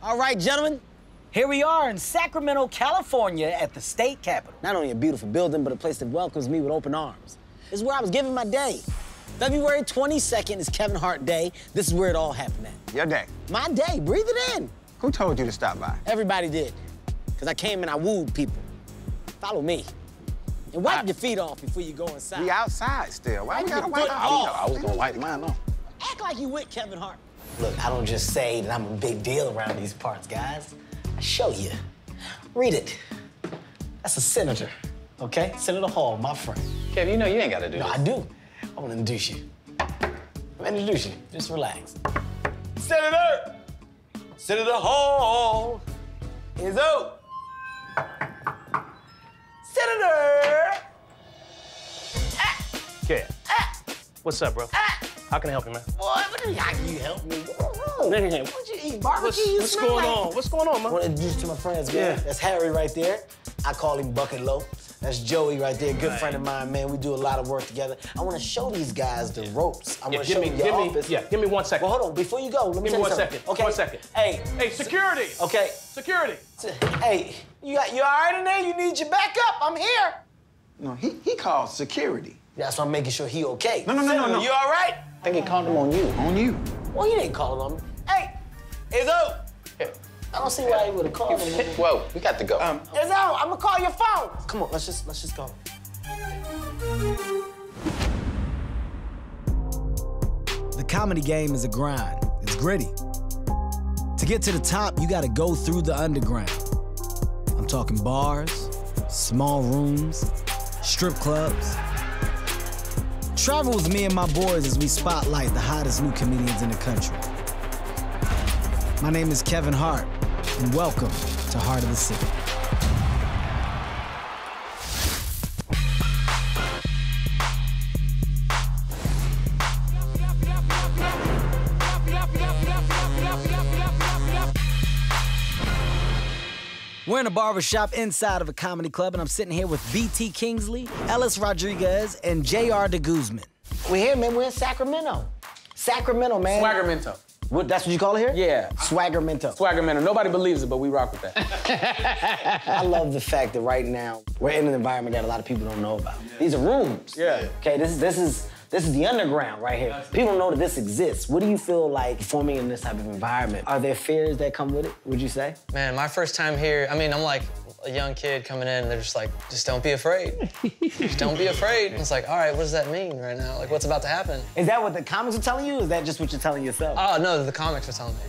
All right, gentlemen, here we are in Sacramento, California at the state capitol. Not only a beautiful building, but a place that welcomes me with open arms. This is where I was given my day. February 22nd is Kevin Hart Day. This is where it all happened at. Your day? My day, breathe it in. Who told you to stop by? Everybody did, because I came and I wooed people. Follow me. And wipe your feet off before you go inside. We outside still. Why we gotta wipe our feet off? I was gonna wipe mine off. Act like you with Kevin Hart. Look, I don't just say that I'm a big deal around these parts, guys. I show you. Read it. That's a senator, okay? Senator Hall, my friend. Kev, you know you ain't gotta do this. No, I do. I wanna introduce you. Introduce you. Just relax. Senator! Senator Hall is out. Senator! Kev, what's up, bro? How can I help you, man? Boy, how can you help me? What you eat? Barbecue? What's going on? What's going on, man? I want to introduce you to my friends, man. Yeah. That's Harry right there. I call him Bucket Low. That's Joey right there, good friend of mine, man. We do a lot of work together. I want to show these guys the ropes. I want to show you your office. Give me 1 second. Well, hold on. Before you go, let me Give me tell you 1 something. second. Okay. 1 second. Hey. Hey, security. Okay. Security. Hey, you all right in there? You need your backup? I'm here. No, he called security. That's why I'm making sure he okay. No. You all right? I think he called him on you. On you. Well, he didn't call him on me. Hey, Izzo. I don't see why he would have called me. Whoa, we got to go. Izzo, I'm gonna call your phone. Come on, let's just go. The comedy game is a grind. It's gritty. To get to the top, you gotta go through the underground. I'm talking bars, small rooms, strip clubs. Travel with me and my boys as we spotlight the hottest new comedians in the country. My name is Kevin Hart, and welcome to Heart of the City. We're in a barbershop inside of a comedy club, and I'm sitting here with BT Kingsley, Ellis Rodriguez, and JR de Guzman. We're here, man. We're in Sacramento. Sacramento, man. Swaggermento. What, that's what you call it here? Yeah. Swaggermento. Swaggermento. Nobody believes it, but we rock with that. I love the fact that right now we're in an environment that a lot of people don't know about. These are rooms. Yeah. Okay, this is the underground right here. People don't know that this exists. What do you feel like performing in this type of environment? Are there fears that come with it, would you say? Man, my first time here, I mean, I'm like a young kid coming in, and they're just like, just don't be afraid. Just don't be afraid. And it's like, all right, what does that mean right now? Like, what's about to happen? Is that what the comics are telling you, or is that just what you're telling yourself? Oh, no, the comics are telling me.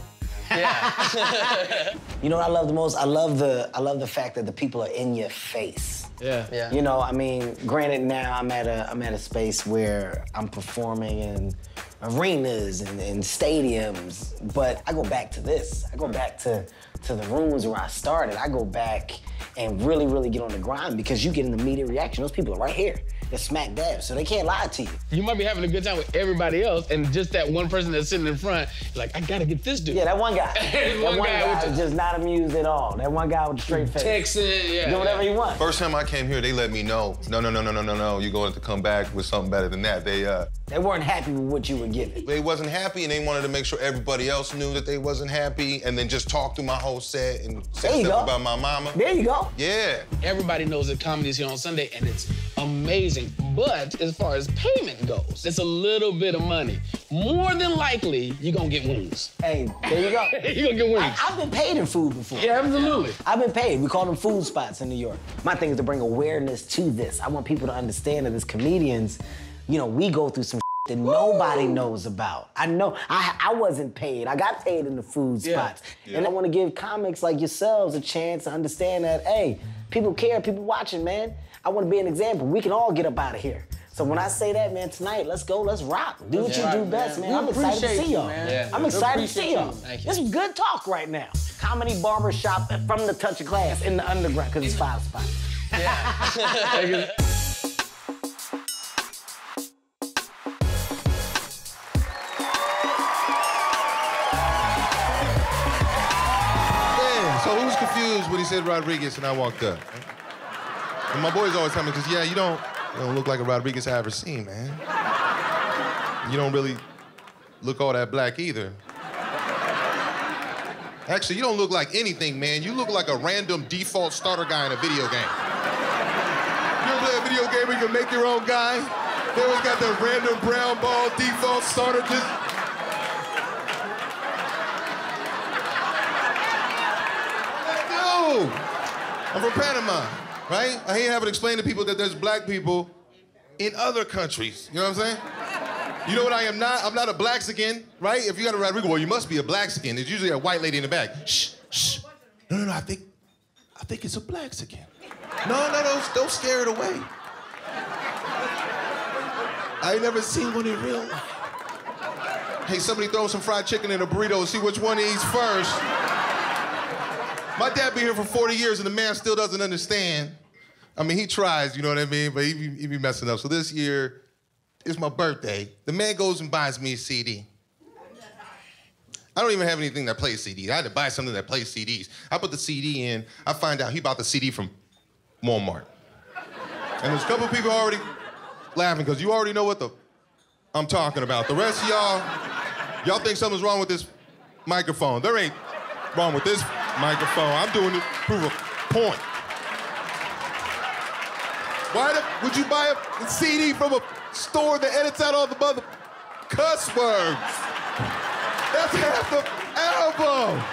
Yeah. You know what I love the most? I love the fact that the people are in your face. Yeah. You know, I mean, granted now I'm at a space where I'm performing in arenas and stadiums, but I go back to this. I go back to the rooms where I started. I go back and really, really get on the grind because you get an immediate reaction. Those people are right here. They're smack dab, so they can't lie to you. You might be having a good time with everybody else, and just that one person that's sitting in front, like, I gotta get this dude. Yeah, that one guy. that one guy is just not amused at all. That one guy with the straight face. Texting, yeah. Do whatever he wants. First time I came here, they let me know, no, you're going to come back with something better than that. They weren't happy with what you were giving. They wasn't happy, and they wanted to make sure everybody else knew that they wasn't happy, and then just talk through my whole set and say stuff about my mama. There you go. Yeah. Everybody knows that comedy is here on Sunday, and it's amazing. But as far as payment goes, it's a little bit of money. More than likely, you're gonna get wings. Hey, there you go. You're gonna get wings. I've been paid in food before. Yeah, absolutely. I've been paid. We call them food spots in New York. My thing is to bring awareness to this. I want people to understand that as comedians, you know, we go through some that nobody knows about. I know, I wasn't paid. I got paid in the food spots. Yeah. And I want to give comics like yourselves a chance to understand that, hey, people care, people watching, man. I want to be an example. We can all get up out of here. So when I say that, man, tonight, let's go, let's rock. Do what you do best, man. I'm excited to see y'all. I'm excited to see y'all. This is good talk right now. Comedy barbershop from the touch of class in the underground, because it's 5 spots. Yeah. So who was confused when he said Rodriguez and I walked up? And my boys always tell me, because, yeah, you don't look like a Rodriguez I ever seen, man. You don't really look all that black either. Actually, you don't look like anything, man. You look like a random default starter guy in a video game. You ever play a video game where you can make your own guy? They always got that random brown ball default starter just... No! I'm from Panama, right? I ain't having to explain to people that there's black people in other countries. You know what I'm saying? You know what I am not? I'm not a Blaxican, right? If you got a Rodrigo, well, you must be a Blaxican. There's usually a white lady in the back. Shh, shh. No, I think it's a Blaxican. No, don't scare it away. I ain't never seen one in real life. Hey, somebody throw some fried chicken in a burrito and see which one he eats first. My dad been here for 40 years and the man still doesn't understand. I mean, he tries, you know what I mean? But he be messing up. So this year, it's my birthday. The man goes and buys me a CD. I don't even have anything that plays CDs. I had to buy something that plays CDs. I put the CD in. I find out he bought the CD from Walmart. And there's a couple people already laughing because you already know what I'm talking about. The rest of y'all think something's wrong with this microphone. There ain't wrong with this microphone. I'm doing it to prove a point. Why would you buy a CD from a store that edits out all the mother cuss words? That's half the album.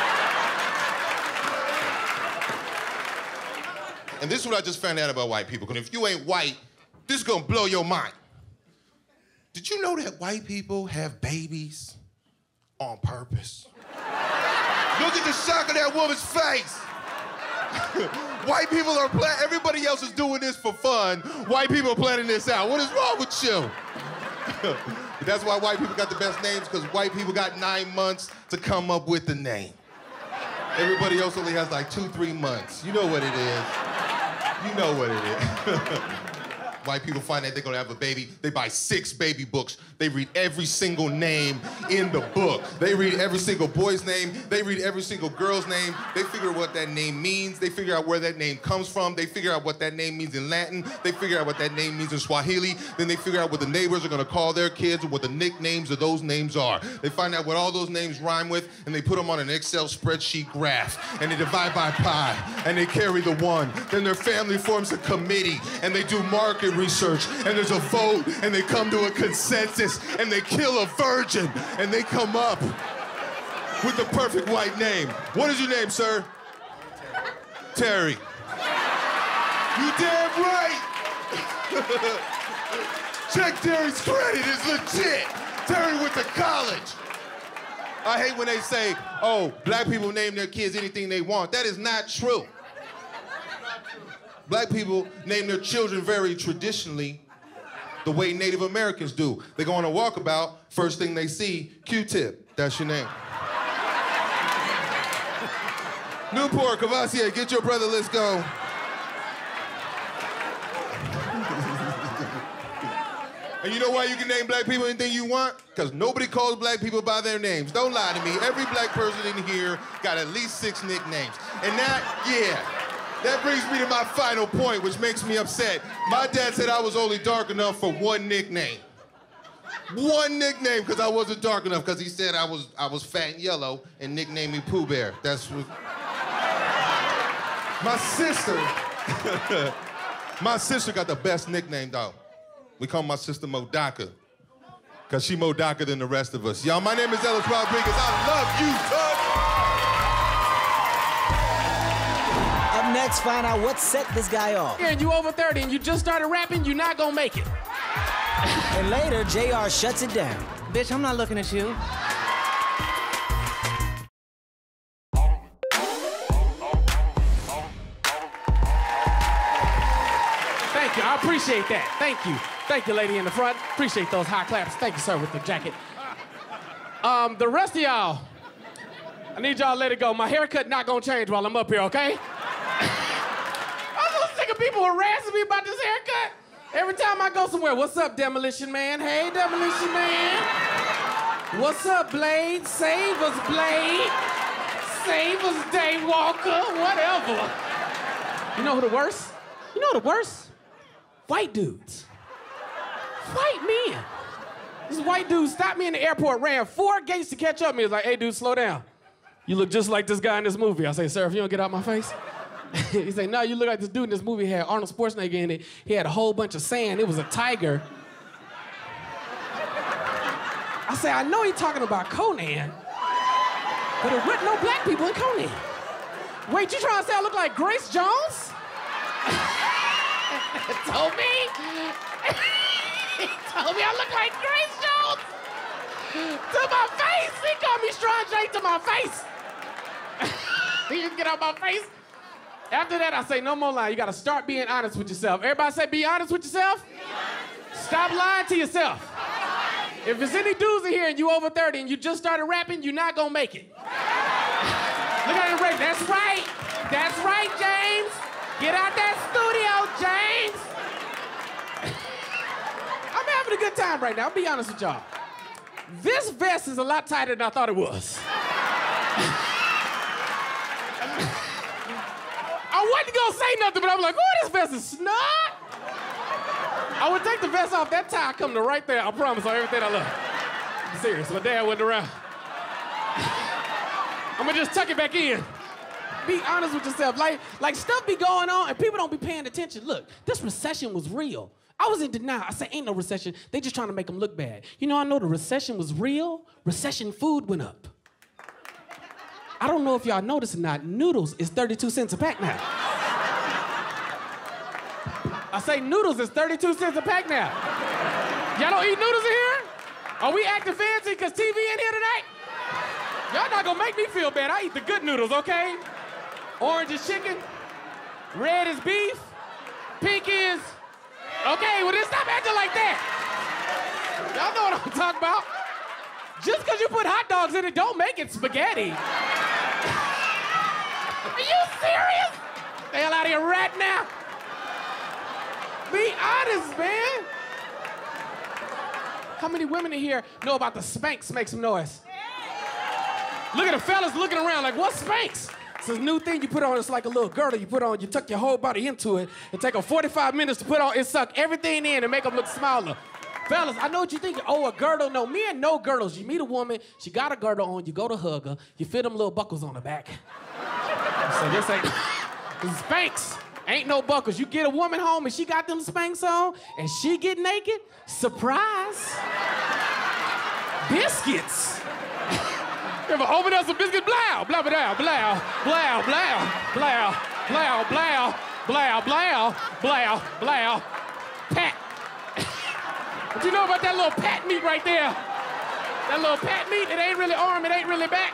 And this is what I just found out about white people. Because if you ain't white, this is gonna blow your mind. Did you know that white people have babies on purpose? Look at the shock of that woman's face. White people are everybody else is doing this for fun. White people are planning this out. What is wrong with you? That's why white people got the best names, because white people got 9 months to come up with the name. Everybody else only has like 2-3 months. You know what it is. You know what it is. White people find that they're gonna have a baby. They buy 6 baby books. They read every single name in the book. They read every single boy's name. They read every single girl's name. They figure what that name means. They figure out where that name comes from. They figure out what that name means in Latin. They figure out what that name means in Swahili. Then they figure out what the neighbors are gonna call their kids and what the nicknames of those names are. They find out what all those names rhyme with, and they put them on an Excel spreadsheet graph, and they divide by pi, and they carry the 1. Then their family forms a committee, and they do market research, and there's a vote, and they come to a consensus, and they kill a virgin, and they come up with the perfect white name. What is your name, sir? Terry. You damn right. Check Terry's credit, it's legit. Terry went to college. I hate when they say, oh, black people name their kids anything they want. That is not true. Black people name their children very traditionally, the way Native Americans do. They go on a walkabout, first thing they see, Q-tip, that's your name. Newport, Cavassier, get your brother, let's go. And you know why you can name black people anything you want? Because nobody calls black people by their names. Don't lie to me. Every black person in here got at least 6 nicknames. And that brings me to my final point, which makes me upset. My dad said I was only dark enough for 1 nickname. 1 nickname, because I wasn't dark enough, because he said I was fat and yellow and nicknamed me Pooh Bear. That's what... My sister got the best nickname, though. We call my sister Modaka, because she more darker than the rest of us. Y'all, my name is Ellis Rodriguez. I love you, son. Up next, find out what set this guy off. And you over 30 and you just started rapping, you're not gonna make it. And later, JR shuts it down. Bitch, I'm not looking at you. Thank you, I appreciate that. Thank you. Thank you, lady in the front. Appreciate those high claps. Thank you, sir, with the jacket. The rest of y'all, I need y'all to let it go. My haircut not gonna change while I'm up here, okay? I'm so sick of people harassing me about this haircut. Every time I go somewhere, what's up, Demolition Man? Hey, Demolition Man. What's up, Blade? Save us, Blade. Save us, Daywalker. Whatever. You know who the worst? You know the worst? White dudes. White men. This white dude stopped me in the airport, ran 4 gates to catch up with me. He was like, hey, dude, slow down. you look just like this guy in this movie. I say, sir, if you don't get out my face. He say, no, you look like this dude in this movie had Arnold Schwarzenegger in it. He had a whole bunch of sand. It was a tiger. I say, I know he's talking about Conan, but there wasn't no black people in Conan. Wait, you trying to say I look like Grace Jones? Told me. He told me I look like Grace Jones. To my face. He called me Strong J to my face. You get out my face. After that, I say no more lying. You gotta start being honest with yourself. Everybody say, be honest with yourself. Stop lying to yourself. If there's any dudes in here and you over 30 and you just started rapping, you're not gonna make it. Look at him rap. That's right. That's right, James. Get out that studio, James. I'm having a good time right now. I'll be honest with y'all. This vest is a lot tighter than I thought it was. I wasn't gonna say nothing, but I'm like, oh, this vest is snug. I would take the vest off, that tie come to right there, I promise, on everything I love. I'm serious, my dad wasn't around. I'm gonna just tuck it back in. Be honest with yourself. Like stuff be going on and people don't be paying attention. Look, this recession was real. I was in denial. I said, ain't no recession. They just trying to make them look bad. You know, I know the recession was real. Recession food went up. I don't know if y'all noticed or not, noodles is 32 cents a pack now. I say noodles is 32 cents a pack now. Y'all don't eat noodles in here? Are we acting fancy because TV in here tonight? Y'all not gonna make me feel bad. I eat the good noodles, okay? Orange is chicken, red is beef, pink is... Okay, well then stop acting like that. Y'all know what I'm talking about. Just because you put hot dogs in it, don't make it spaghetti. Are you serious? The hell out of here right now. Be honest, man. How many women in here know about the Spanx make some noise? Look at the fellas looking around like, what's Spanx? It's this new thing you put on. It's like a little girdle you put on. You tuck your whole body into it. It take 45 minutes to put on. It suck everything in and make them look smaller. Fellas, I know what you're thinking. Oh, a girdle. No, men no girdles. You meet a woman, she got a girdle on. You go to hug her. You fit them little buckles on the back. So this ain't... This is Spanx. Ain't no buckles. You get a woman home and she got them Spanx on and she get naked. Surprise. Biscuits. You ever open up some biscuits? Blow, blow, blow, blow, blow, blow, blow, blow, blow, blow, blow, blow, blow, pat. What you know about that little pat meat right there? That little pat meat, it ain't really arm, it ain't really back.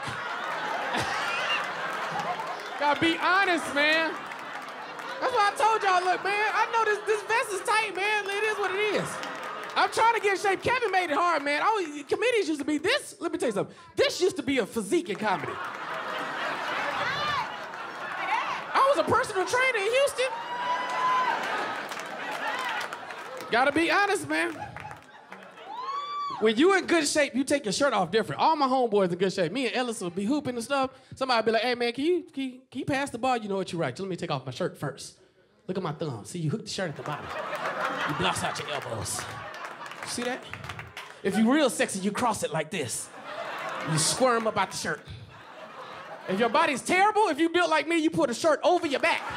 Gotta be honest, man. That's why I told y'all, look, man, I know this vest is tight, man. It is what it is. I'm trying to get in shape. Kevin made it hard, man. Comedians used to be this. Let me tell you something. This used to be a physique in comedy. I was a personal trainer in Houston. Gotta be honest, man. When you in good shape, you take your shirt off different. All my homeboys in good shape. Me and Ellis will be hooping and stuff. Somebody be like, hey, man, can you pass the ball? You know what you're right. Just let me take off my shirt first. Look at my thumb. See, you hook the shirt at the bottom. You blouse out your elbows. See that? If you real sexy, you cross it like this. You squirm up out the shirt. If your body's terrible, if you built like me, you put a shirt over your back.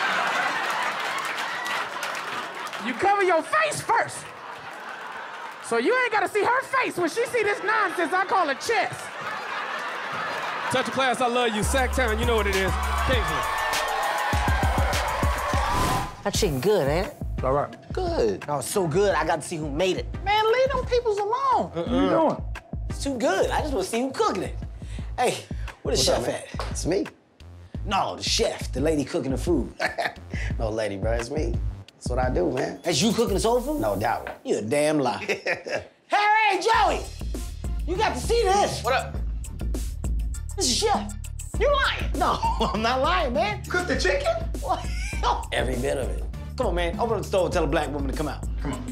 You cover your face first. So you ain't gotta see her face. When she see this nonsense, I call it chest. Touch of class, I love you. Sacktown, you know what it is. Kingsley. That chicken good, ain't it? All right. Good. Oh, it's so good, I got to see who made it. Man, leave them peoples alone. What you doing? It's too good. I just want to see who cooking it. Hey, where the chef at? It's me. No, the chef, the lady cooking the food. No lady, bro. It's me. That's what I do, man. That's you cooking the soul food? No doubt. You a damn lie. Hey, Joey! You got to see this. What up? This is chef. You lying? No, I'm not lying, man. Cook the chicken? What? Every bit of it. Come on, man. Open up the store and tell a black woman to come out. Come on.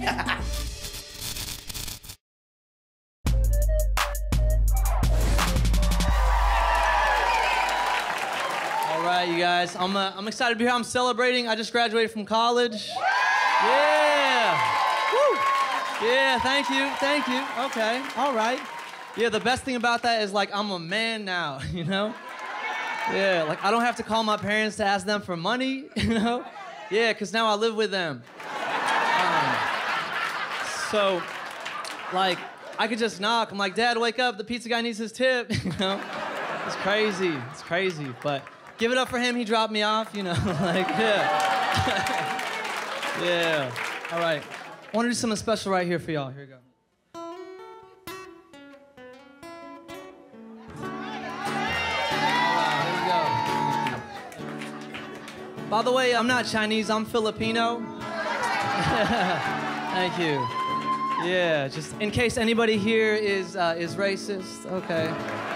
All right, you guys. I'm excited to be here. I'm celebrating. I just graduated from college. Yeah. Woo. Yeah, thank you. Thank you. Okay. All right. Yeah, the best thing about that is, like, I'm a man now, you know? Yeah, like I don't have to call my parents to ask them for money, you know? Yeah, because now I live with them. So, like, I could just knock. I'm like, Dad, wake up. The pizza guy needs his tip, you know? It's crazy. It's crazy. But give it up for him. He dropped me off, you know? Like, yeah. Yeah. All right. I want to do something special right here for y'all. Here we go. By the way, I'm not Chinese, I'm Filipino. Thank you. Yeah, just in case anybody here is racist, okay.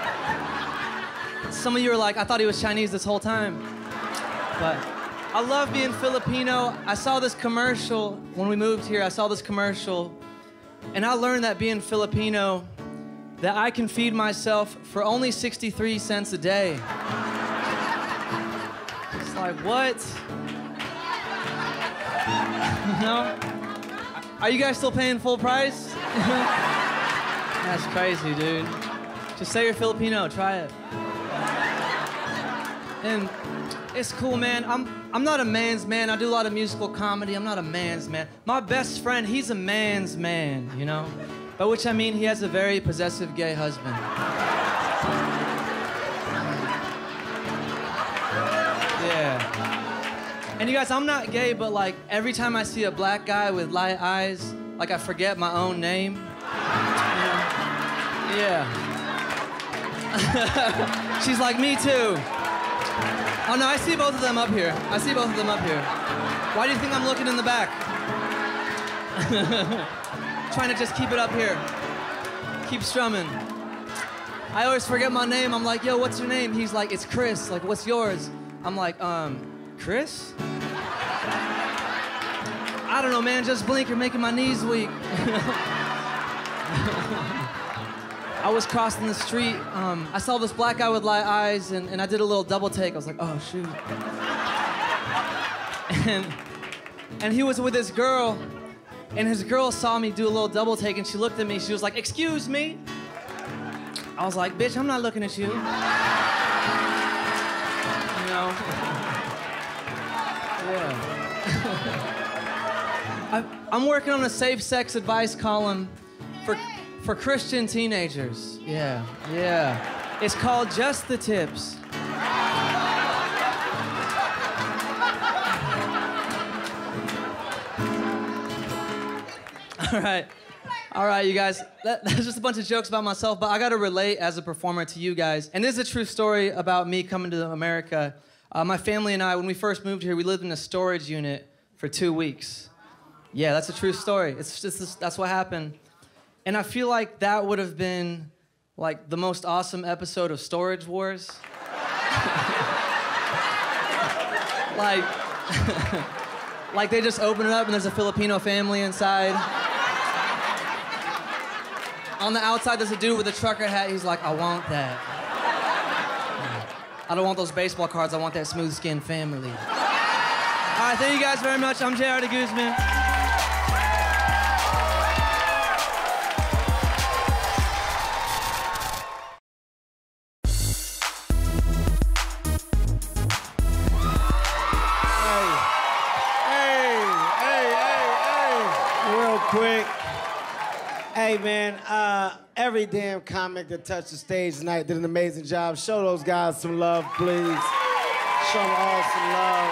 Some of you are like, I thought he was Chinese this whole time. But I love being Filipino. I saw this commercial when we moved here, I saw this commercial, and I learned that being Filipino, that I can feed myself for only 63 cents a day. Like, what? No? Are you guys still paying full price? That's crazy, dude. Just say you're Filipino, try it. And it's cool, man. I'm not a man's man. I do a lot of musical comedy. I'm not a man's man. My best friend, he's a man's man, you know? By which I mean he has a very possessive gay husband. Yeah. And you guys, I'm not gay, but like every time I see a black guy with light eyes, like I forget my own name. Yeah. She's like, me too. Oh no, I see both of them up here. I see both of them up here. Why do you think I'm looking in the back? Trying to just keep it up here. Keep strumming. I always forget my name. I'm like, yo, what's your name? He's like, it's Chris. Like, what's yours? I'm like, Chris? I don't know, man, just blink, you're making my knees weak. I was crossing the street, I saw this black guy with light eyes, and I did a little double take. I was like, oh, shoot. And he was with his girl, and his girl saw me do a little double take, and she looked at me, she was like, excuse me. I was like, bitch, I'm not looking at you. You know? Yeah. I'm working on a safe sex advice column for Christian teenagers. Yeah, yeah. It's called Just the Tips. All right, you guys. That's just a bunch of jokes about myself, but I gotta relate as a performer to you guys. And this is a true story about me coming to America. My family and I, when we first moved here, we lived in a storage unit for 2 weeks. Yeah, that's a true story. That's what happened. And I feel like that would have been like the most awesome episode of Storage Wars. like they just open it up and there's a Filipino family inside. On the outside, there's a dude with a trucker hat. He's like, I want that. I don't want those baseball cards. I want that smooth-skinned family. All right, thank you guys very much. I'm J.R. Guzman. Real quick. Hey, man, every damn comic that touched the stage tonight did an amazing job. Show those guys some love, please. Show them all some love.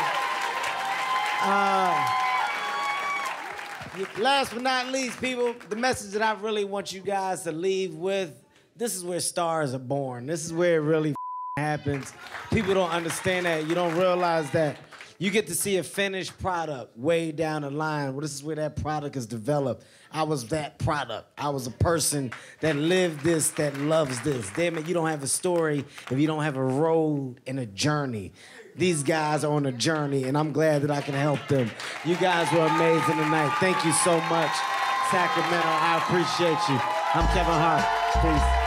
Last but not least, people, the message that I really want you guys to leave with, this is where stars are born. This is where it really happens. People don't understand that. You don't realize that. You get to see a finished product way down the line. Well, this is where that product is developed. I was that product. I was a person that lived this, that loves this. Damn it, you don't have a story if you don't have a road and a journey. These guys are on a journey, and I'm glad that I can help them. You guys were amazing tonight. Thank you so much, Sacramento. I appreciate you. I'm Kevin Hart. Peace.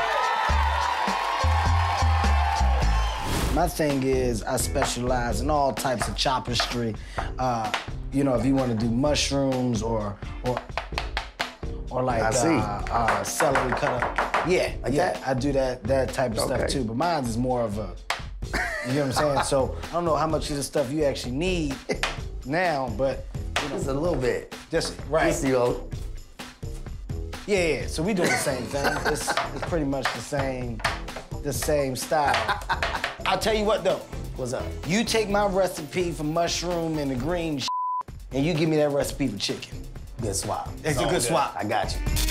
My thing is I specialize in all types of chopperstry. You know, if you want to do mushrooms or like celery cut up. Yeah, like that. I do that type of stuff too. But mine is more of a You know what I'm saying? So I don't know how much of the stuff you actually need now, but just a little bit. Just right. Just, you know. Yeah. So we doing the same thing. It's pretty much the same style. I'll tell you what though. What's up? You take my recipe for mushroom and the green and you give me that recipe for chicken. Good swap. It's a good swap. I got you.